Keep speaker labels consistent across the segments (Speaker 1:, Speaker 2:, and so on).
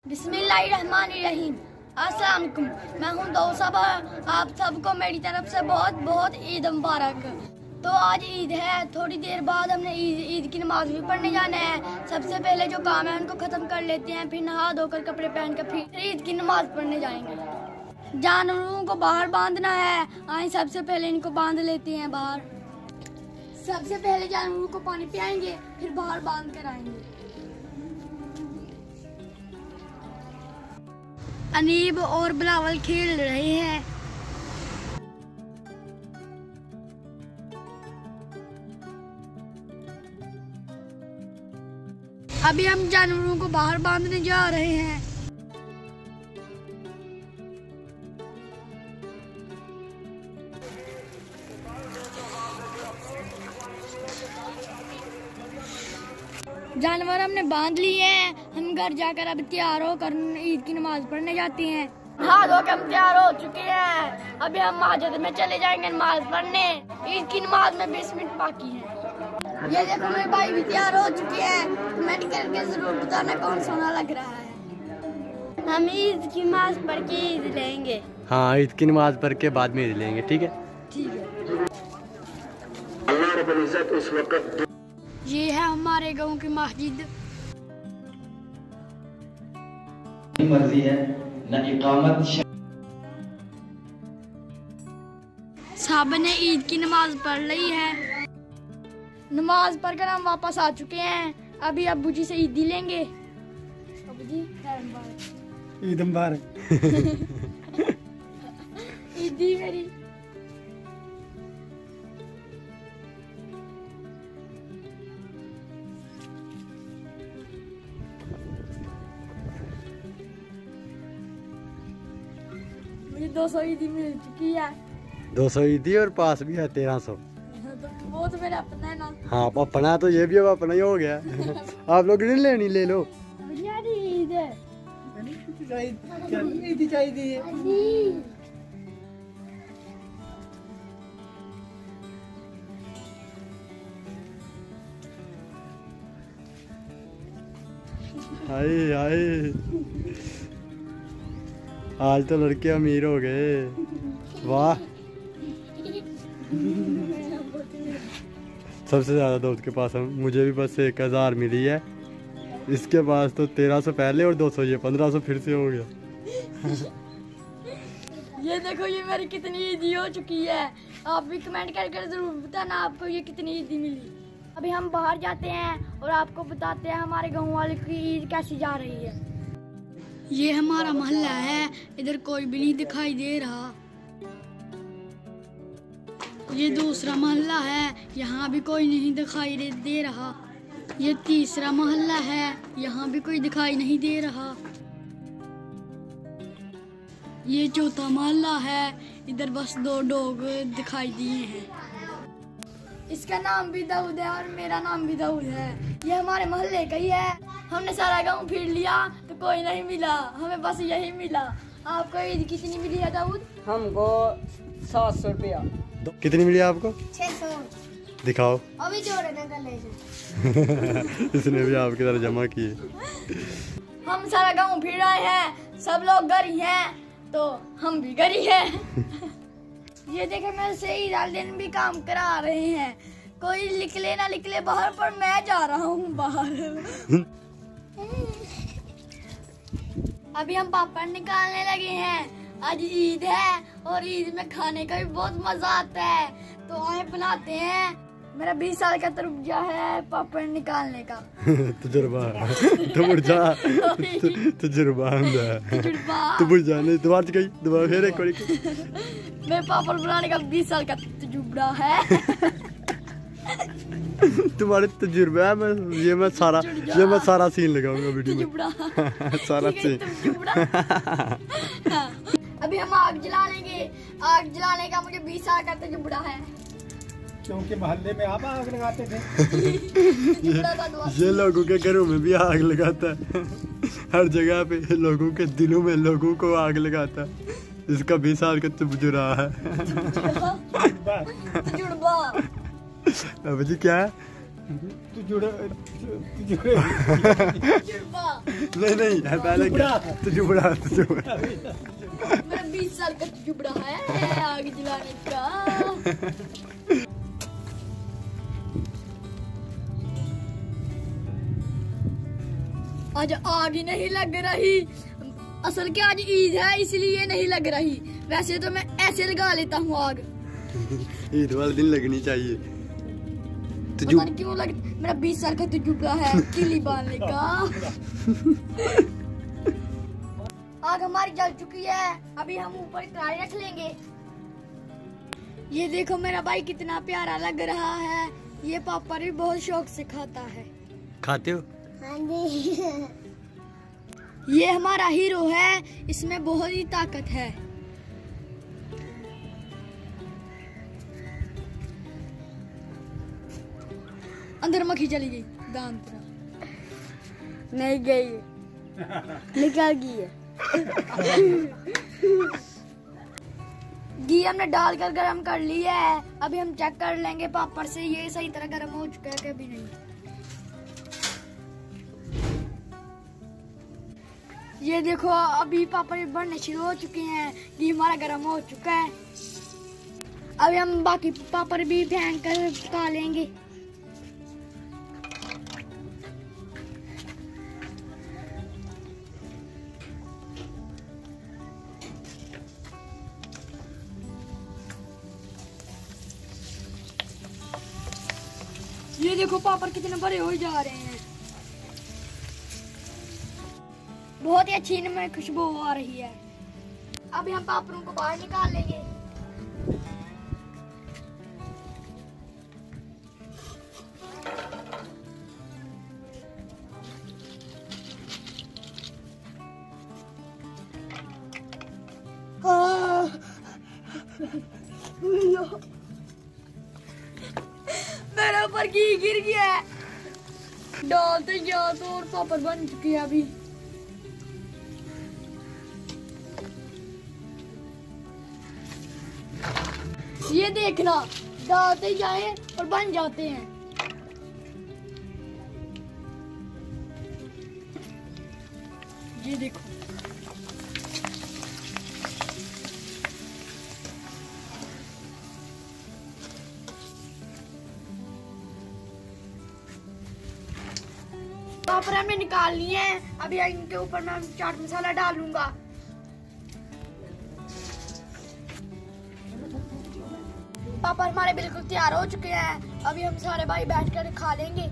Speaker 1: बिस्मिल्लाहिर्रहमानिर्रहीम। अस्सलाम वालेकुम। मैं हूं दौसा। आप सबको मेरी तरफ से बहुत बहुत ईद मुबारक। तो आज ईद है, थोड़ी देर बाद हमने ईद की नमाज भी पढ़ने जाना है। सबसे पहले जो काम है उनको ख़त्म कर लेते हैं, फिर नहा धोकर कपड़े पहन कर फिर ईद की नमाज पढ़ने जाएंगे। जानवरों को बाहर बांधना है। आए सबसे पहले इनको बांध लेते हैं बाहर। सबसे पहले जानवरों को पानी पिलाएंगे, फिर बाहर बांध कर आएंगे। अनीब और बिलावल खेल रहे हैं। अभी हम जानवरों को बाहर बांधने जा रहे हैं। जानवर हमने बांध लिए हैं। हम घर जाकर अब तैयार होकर ईद की नमाज पढ़ने जाते हैं। हाँ, धो के हम तैयार हो चुके हैं। अभी हम मस्जिद में चले जाएंगे नमाज पढ़ने। ईद की नमाज में 20 मिनट बाकी है। ये देखो मेरे भाई भी तैयार हो चुके हैं। कमेंट करके जरूर बताना कौन सोना लग रहा है। हम ईद की नमाज पढ़ के ईद लेंगे।
Speaker 2: हाँ, ईद की नमाज पढ़ के बाद में ईद लेंगे। ठीक है,
Speaker 1: ठीक है। अल्लाह रब्बुल इज्जत उस वक्त ये है हमारे गांव की मस्जिद।
Speaker 3: मर्जी है न इकामत।
Speaker 1: साहब ने ईद की नमाज पढ़ ली है। नमाज पढ़कर हम वापस आ चुके हैं। अभी अब्बू जी से ईदी लेंगे। अब्बू जी
Speaker 2: ईद मुबारक।
Speaker 1: ईदी मेरी। मुझे 200 ईदी मिल चुकी है।
Speaker 2: 200 ईदी और पास भी है 1300।
Speaker 1: तो वो तो मेरा अपना है ना।
Speaker 2: हाँ, अपना तो ये भी अब अपना ही हो गया। आप लोग नहीं लेनी, ले लो।
Speaker 1: ईद है।
Speaker 2: हाय हाय, आज तो लड़के अमीर हो गए। वाह, सबसे ज्यादा दोस्त के पास हम। मुझे भी बस 1000 मिली है। इसके पास तो 1300 पहले और 200 ये 1500 फिर से हो गया।
Speaker 1: ये देखो, ये मेरी कितनी ईदी हो चुकी है। आप भी कमेंट करके जरूर बताना आपको ये कितनी ईदी मिली। अभी हम बाहर जाते हैं और आपको बताते हैं हमारे गाँव वाले की ईद कैसी जा रही है। ये हमारा मोहल्ला है। इधर कोई भी नहीं दिखाई दे रहा। ये दूसरा मोहल्ला है, यहाँ भी कोई नहीं दिखाई दे रहा। ये तीसरा मोहल्ला है, यहाँ भी कोई दिखाई नहीं दे रहा। ये चौथा मोहल्ला है, इधर बस 2 डॉग दिखाई दिए हैं। इसका नाम भी दाऊद है और मेरा नाम भी दाऊद है। ये हमारे मोहल्ले का ही है। हमने सारा गांव फिर लिया तो कोई नहीं मिला, हमें बस यही मिला। आपको ईद कितनी मिली है दाऊद?
Speaker 4: हमको 700 रुपया।
Speaker 2: कितनी मिली आपको?
Speaker 1: 600।
Speaker 2: दिखाओ।
Speaker 1: अभी जोड़े ना गले से।
Speaker 2: इसने भी आपकी तरह जमा किए।
Speaker 1: हम सारा गांव फिर आए हैं। सब लोग गरी हैं तो हम भी गरी हैं। ये देखे मेरे से ईद वाले दिन भी काम करा रहे हैं। कोई निकले ना निकले बाहर, पर मैं जा रहा हूँ बाहर। अभी हम पापड़ निकालने लगे हैं। आज ईद है और ईद में खाने का भी बहुत मजा आता है, तो आए बनाते हैं। मेरा 20 साल का तजुर्बा है पापड़ निकालने का।
Speaker 2: तजुर्बा तजुर्बा नहीं दोबारा गई दोबारा फिर एक
Speaker 1: मेरे पापड़ बनाने का 20 साल का तजुर्बा है।
Speaker 2: तुम्हारे तजुर्बा है। मैं सारा सीन लगाऊंगा वीडियो में। सारा सीन।
Speaker 1: अभी हम आग जला लेंगे। आग जलाने का मुझे 20 साल का तजुर्बा है,
Speaker 4: क्योंकि मोहल्ले में आप आग लगाते थे।
Speaker 2: ये लोगों के घरों में भी आग लगाता है। हर जगह पे लोगों के दिलों में लोगों को आग लगाता है। इसका 20 साल का तजुर्बा है।
Speaker 1: तजुर्बा।
Speaker 2: अब जी क्या है?
Speaker 4: तू जुड़े
Speaker 1: जुड़वा।
Speaker 2: नहीं पहले क्या जुबड़ा
Speaker 1: मेरा 20 साल का जुबड़ा है आग जलाने का। आज आग ही नहीं लग रही, असल क्या आज ईद है इसलिए नहीं लग रही, वैसे तो मैं ऐसे लगा लेता हूँ आग।
Speaker 2: ईद वाले दिन लगनी चाहिए।
Speaker 1: पता नहीं क्यों लग, मेरा 20 साल का जुबड़ा है किली बांधने का। आग हमारी जल चुकी है, अभी हम ऊपर कढ़ाई रख लेंगे। ये देखो मेरा भाई कितना प्यारा लग रहा है, ये पापा भी बहुत शौक से खाता है।
Speaker 2: खाते हो?
Speaker 1: हाँ जी। ये हमारा हीरो है, इसमें बहुत ही ताकत है। अंदर मक्खी चली गई, दान तरह नहीं गई, निकल गई है। घी हमने डालकर गरम कर लिया है, अभी हम चेक कर लेंगे पापड़ से ये सही तरह गरम हो चुका है कि अभी नहीं। ये देखो अभी पापड़ बनने शुरू हो चुके हैं, घी हमारा गरम हो चुका है। अभी हम बाकी पापड़ भी फेंक कर पका लेंगे। ये देखो पापड़ कितने बड़े हो जा रहे हैं, बहुत ही अच्छी इनमें खुशबू आ रही है। अभी हम पापड़ों को बाहर निकाल लेंगे। मेरे ऊपर घी गिर गया है, डालते जाओ तो और पापड़ बन चुकी है। अभी ये देखना, डालते जाएं और बन जाते हैं। ये देखो पापड़ हमने निकाल लिए हैं, अभी इनके ऊपर मैं चाट मसाला डालूंगा। पापड़ हमारे बिल्कुल तैयार हो चुके हैं, अभी हम सारे भाई बैठकर खा लेंगे।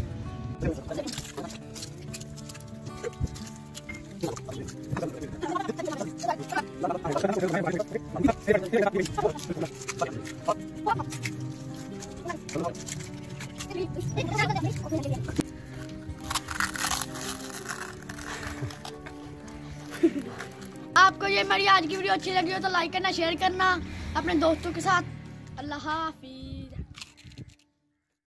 Speaker 1: आपको ये मेरी आज की वीडियो अच्छी लगी हो तो लाइक करना, शेयर करना अपने दोस्तों के साथ। अल्लाह हाफिज।